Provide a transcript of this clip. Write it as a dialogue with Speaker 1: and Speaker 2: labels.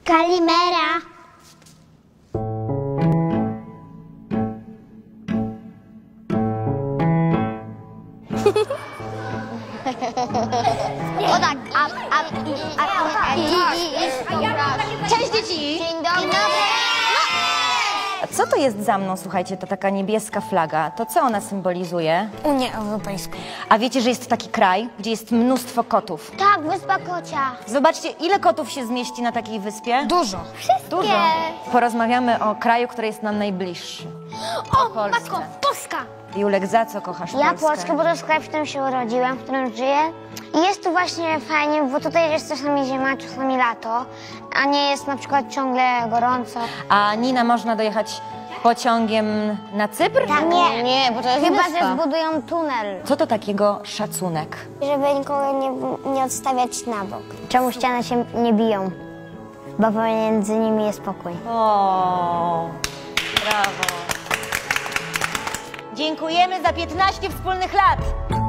Speaker 1: Kalimera.
Speaker 2: O tak, Cześć dzieci! Dzień dobry!
Speaker 3: A co to jest za mną, słuchajcie, to taka niebieska flaga? To co ona symbolizuje?
Speaker 1: Unię Europejską.
Speaker 3: A wiecie, że jest taki kraj, gdzie jest mnóstwo kotów?
Speaker 1: Tak, Wyspa Kocia.
Speaker 3: Zobaczcie, ile kotów się zmieści na takiej wyspie?
Speaker 1: Dużo.
Speaker 3: Dużo. Porozmawiamy o kraju, który jest nam najbliższy.
Speaker 1: O,
Speaker 3: Polsce.
Speaker 1: matko, Polska.
Speaker 3: Julek, za co kochasz
Speaker 1: Ja
Speaker 3: Polskę?
Speaker 1: Polskę, bo to jest kraj, w którym się urodziłem, w którym żyję. I jest tu właśnie fajnie, bo tutaj jest czasami zima, czasami lato, a nie jest na przykład ciągle gorąco.
Speaker 3: A Nina, można dojechać pociągiem na Cypr?
Speaker 1: Tak,
Speaker 2: Nie, bo to jest
Speaker 1: Chyba,
Speaker 2: wyspa.
Speaker 1: że zbudują tunel,
Speaker 3: Co to takiego szacunek?
Speaker 1: żeby nikogo nie odstawiać na bok. Czemu ściany się nie biją? Bo pomiędzy nimi jest pokój.
Speaker 3: O, brawo. Dziękujemy za 15 wspólnych lat.